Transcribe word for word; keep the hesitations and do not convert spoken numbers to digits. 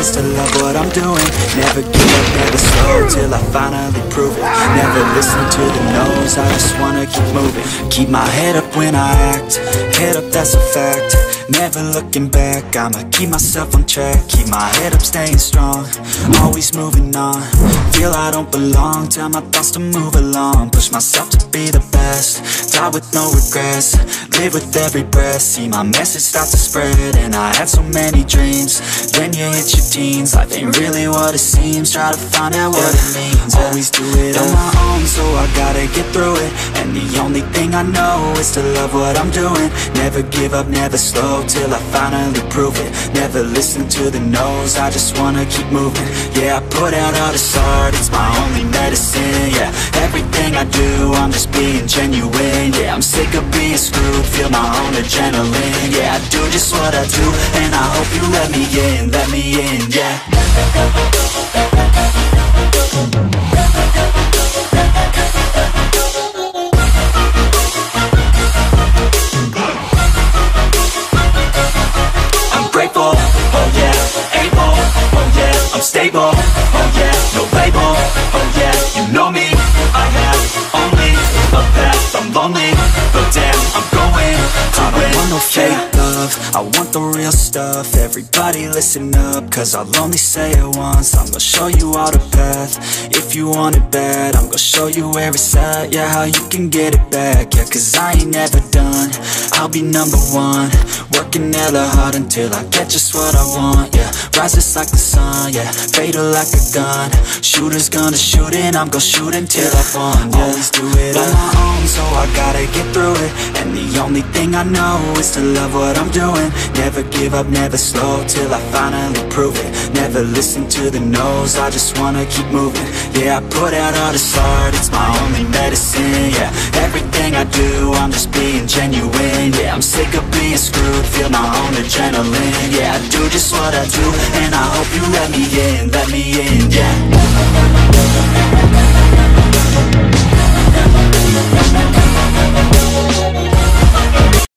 is to love what I'm doing. Never give up, never slow, till I finally prove it. Never listen to the no's, I just wanna keep moving. Keep my head up when I act, head up, that's a fact. Never looking back, I'ma keep myself on track. Keep my head up, staying strong, always moving on. Feel I don't belong, tell my thoughts to move along. Push myself to be the best, die with no regrets. Live with every breath, see my message start to spread. And I had so many dreams, then you hit your teens. Life ain't really what it seems, try to find out what it means. Always do it on my own, so I gotta get through it. And the only thing I know is to love what I'm doing. Never give up, never slow, till I finally prove it. Never listen to the no's, I just wanna keep moving. Yeah, I put out all this art, it's my only medicine. Yeah, everything I do, I'm just being genuine. Yeah, I'm sick of being screwed, feel my own adrenaline. Yeah, I do just what I do, and I hope you let me in, let me in, yeah. Stable, oh yeah, no label, oh yeah, you know me. I have only a path, I'm lonely, but damn, I'm going to I don't want no fake love, I want the real stuff. Everybody listen up, cause I'll only say it once. I'm gonna show you all the path, if you want it bad. I'm gonna show you where it's at, yeah, how you can get it back. Yeah, cause I ain't never done, I'll be number one. Working hella hard until I get just what I want, yeah. Rises like the sun, yeah, fatal like a gun. Shooter's gonna shoot and I'm gonna shoot until I won, yeah. Always do it on my own, so I gotta get through it. And the only thing I know is to love what I'm doing. Never give up, never slow, till I finally prove it. Never listen to the no's, I just wanna keep moving. Yeah, I put out all this art, it's my only medicine. Yeah, everything I do, I'm just being genuine. Yeah, I'm sick of being screwed, feel my own adrenaline. Yeah, I do just what I do, and I hope you let me in, let me in, yeah.